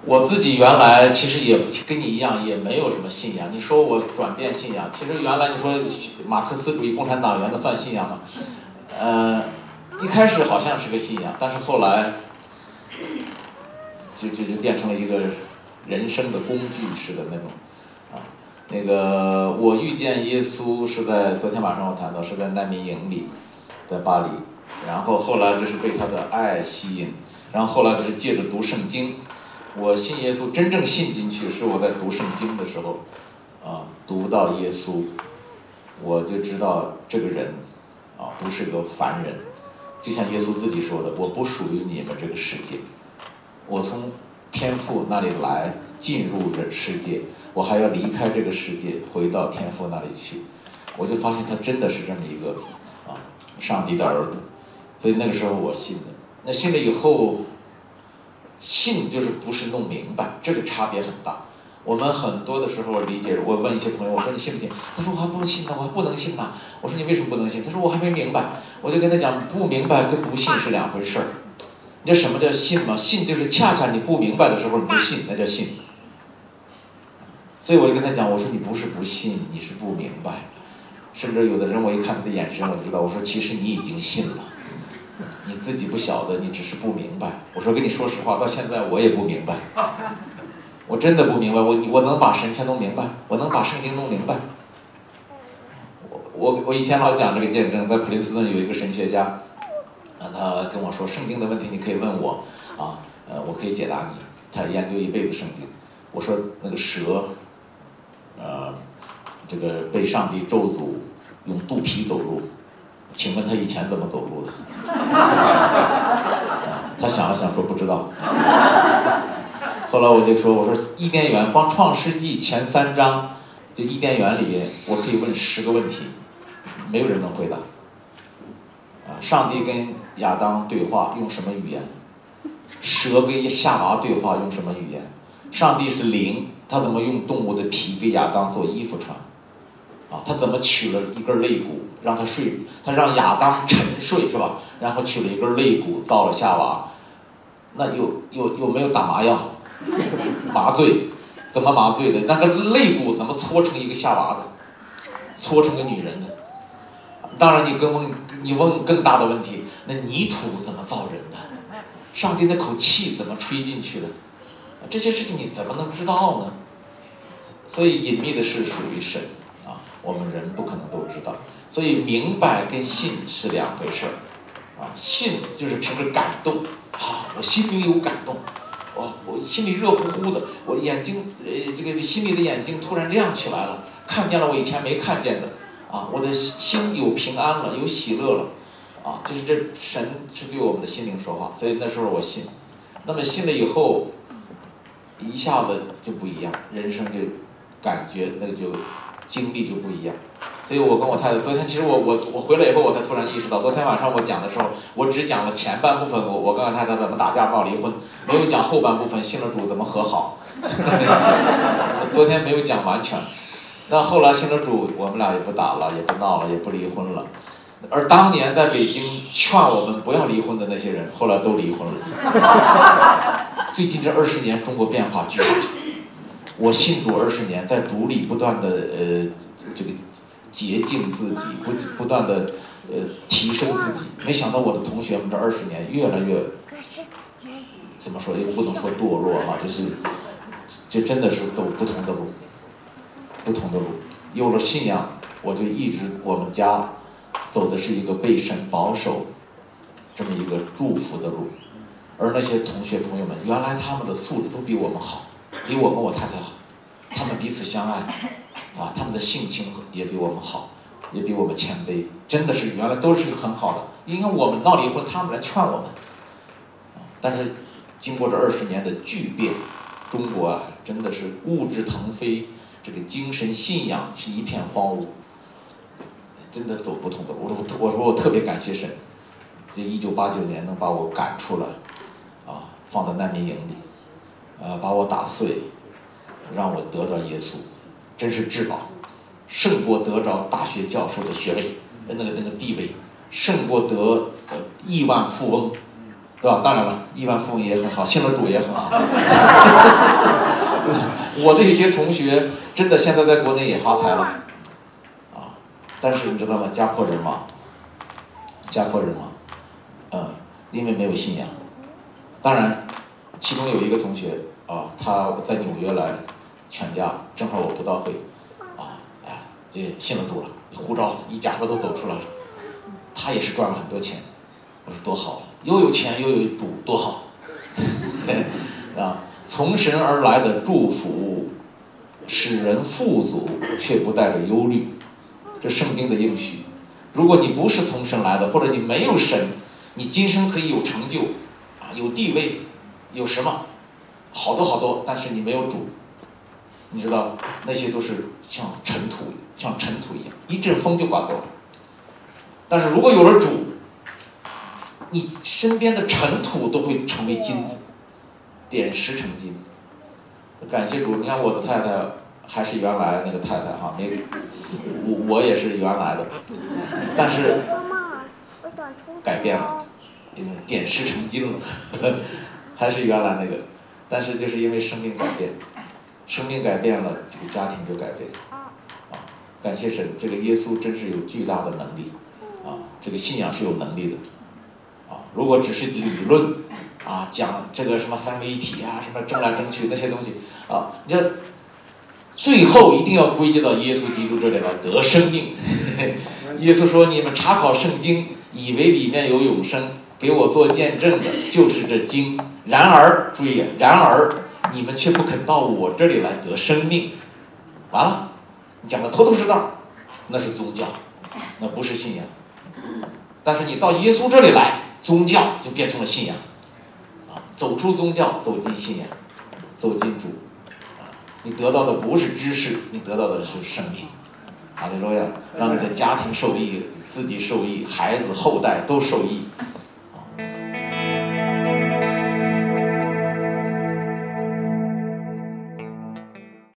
我自己原来其实也跟你一样，也没有什么信仰。你说我转变信仰，其实原来你说马克思主义共产党员的算信仰吗？一开始好像是个信仰，但是后来就变成了一个人生的工具式的那种啊。那个我遇见耶稣是在昨天晚上我谈到是在难民营里，在巴黎，然后后来这是被他的爱吸引，然后后来这是借着读圣经。我信耶稣，真正信进去是我在读圣经的时候，读到耶稣，我就知道这个人，不是个凡人，就像耶稣自己说的，我不属于你们这个世界，我从天父那里来，进入这世界，我还要离开这个世界，回到天父那里去，我就发现他真的是这么一个上帝的儿子，所以那个时候我信的。那信了以后。信就是不是弄明白，这个差别很大。我们很多的时候理解，我问一些朋友，我说你信不信？他说我还不信呢，我还不能信呢。我说你为什么不能信？他说我还没明白。我就跟他讲，不明白跟不信是两回事儿。你知道什么叫信吗？信就是恰恰你不明白的时候你就信，那叫信。所以我就跟他讲，我说你不是不信，你是不明白。甚至有的人我一看他的眼神，我就知道，我说其实你已经信了。你自己不晓得，你只是不明白。我说跟你说实话，到现在我也不明白，我真的不明白。我能把神全弄明白，我能把圣经弄明白。我以前老讲这个见证，在普林斯顿有一个神学家，他跟我说圣经的问题你可以问我我可以解答你。他研究一辈子圣经。我说那个蛇，这个被上帝咒诅用肚皮走路。请问他以前怎么走路的？他想了想说不知道。后来我就说，我说伊甸园光创世纪前3章，这伊甸园里我可以问10个问题，没有人能回答。上帝跟亚当对话用什么语言？蛇跟夏娃对话用什么语言？上帝是灵，他怎么用动物的皮给亚当做衣服穿？他怎么取了一根肋骨让他睡？他让亚当沉睡是吧？然后取了一根肋骨造了夏娃。那有没有打麻药？麻醉？怎么麻醉的？那个肋骨怎么搓成一个夏娃的？搓成个女人的？当然你问更大的问题，那泥土怎么造人的？上帝那口气怎么吹进去的？这些事情你怎么能知道呢？所以隐秘的事属于神。我们人不可能都知道，所以明白跟信是两回事儿，信就是凭着感动，我心里有感动，我心里热乎乎的，我眼睛这个心里的眼睛突然亮起来了，看见了我以前没看见的，我的心有平安了，有喜乐了，就是这神是对我们的心灵说话，所以那时候我信，那么信了以后，一下子就不一样，人生就感觉那就。经历就不一样，所以我跟我太太昨天，其实我回来以后，我才突然意识到，昨天晚上我讲的时候，我只讲了前半部分，我跟我太太怎么打架闹离婚，没有讲后半部分信了主怎么和好。昨天没有讲完全，但后来信了主，我们俩也不打了，也不闹了，也不离婚了。而当年在北京劝我们不要离婚的那些人，后来都离婚了。最近这20年，中国变化巨大。我信主20年，在主里不断的这个洁净自己，不断的提升自己。没想到我的同学们这20年越来越怎么说？也不能说堕落就真的是走不同的路，不同的路。有了信仰，我就一直我们家走的是一个被神保守这么一个祝福的路。而那些同学朋友们，原来他们的素质都比我们好。比我跟我太太好，他们彼此相爱，他们的性情也比我们好，也比我们谦卑，真的是原来都是很好的。你看我们闹离婚，他们来劝我们，但是经过这20年的巨变，中国真的是物质腾飞，这个精神信仰是一片荒芜，真的走不同的路。我说我特别感谢神，这1989年能把我赶出来，放到难民营里。把我打碎，让我得着耶稣，真是至宝，胜过得着大学教授的学位，那个地位，胜过得亿万富翁， 对吧？当然了，亿万富翁也很好，信了主也很好。我的一些同学真的现在在国内也发财了，啊，但是你知道吗？家破人亡，家破人亡，因为没有信仰。当然，其中有一个同学啊，他在纽约来劝架，正好我布道会，这信了主了，护照一家子都走出来了，他也是赚了很多钱。我说多好，又有钱又有主，多好！从神而来的祝福，使人富足，却不带着忧虑，这圣经的应许。如果你不是从神来的，或者你没有神，你今生可以有成就，有地位，有什么，好多好多，但是你没有主，你知道那些都是像尘土一样，一阵风就刮走了。但是如果有了主，你身边的尘土都会成为金子，点石成金。感谢主，你看我的太太还是原来那个太太哈，我也是原来的，但是改变了，因为点石成金了，还是原来那个，但是就是因为生命改变，生命改变了，这个家庭就改变。感谢神，这个耶稣真是有巨大的能力，这个信仰是有能力的。如果只是理论讲这个什么三位一体什么争来争去那些东西你这最后一定要归结到耶稣基督这里来得生命。耶稣说：“你们查考圣经，以为里面有永生，给我做见证的就是这经。然而，注意，然而你们却不肯到我这里来得生命。”完了，你讲的头头是道，那是宗教，那不是信仰。但是你到耶稣这里来，宗教就变成了信仰，走出宗教，走进信仰，走进主，你得到的不是知识，你得到的是生命。哈利路亚，让你的家庭受益，自己受益，孩子后代都受益。